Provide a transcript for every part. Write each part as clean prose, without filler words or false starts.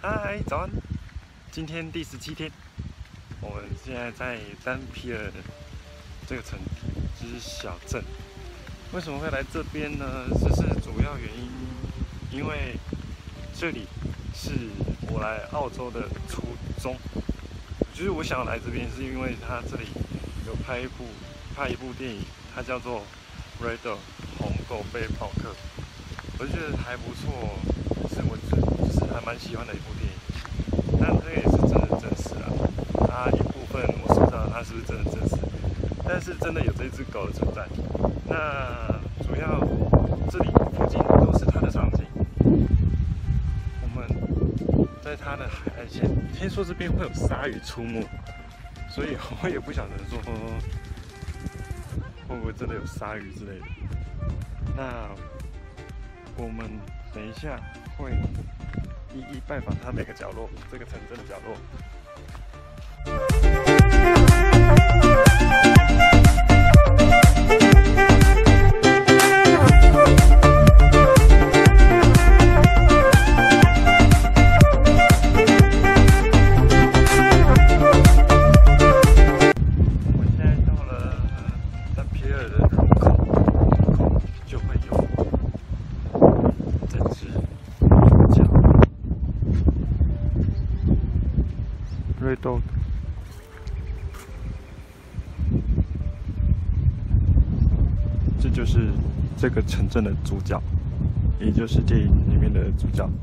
嗨，早安！今天第17天，我们现在在丹皮尔这个城，就是小镇。为什么会来这边呢？这是主要原因，因为这里是我来澳洲的初衷。就是我想来这边，是因为它这里有拍一部电影，它叫做《Red Dog》红狗背包客，我就觉得还不错，是我就是还蛮喜欢的一部电影。但这个也是真的真实啊，它一部分我说不上它是不是真的真实，但是真的有这只狗的存在。那主要这里附近都是它的场景，我们在它的海岸线，听说这边会有鲨鱼出没，所以我也不晓得说会不会真的有鲨鱼之类的。那我们等一下会一一拜访它每个角落，这个城镇的角落。我们现在到了丹皮尔的入口，就会有这只叫Red Dog。这就是这个城镇的主角，也就是电影里面的主角。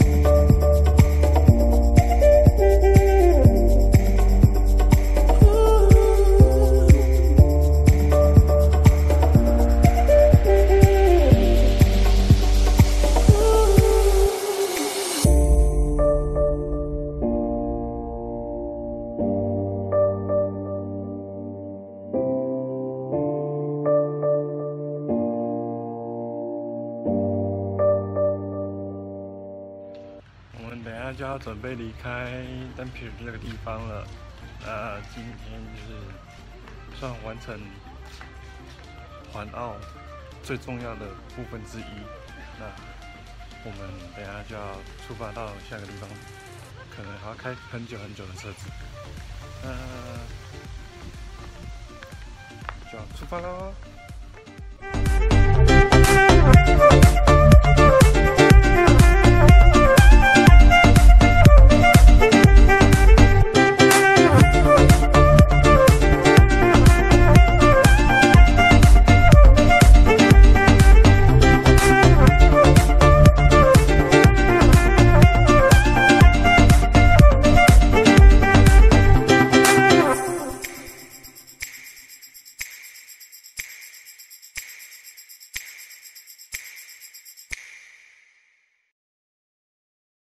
等一下就要准备离开丹皮尔这个地方了。那今天就是算完成环澳最重要的部分之一。那我们等一下就要出发到下个地方，可能还要开很久很久的车子。就要出发喽！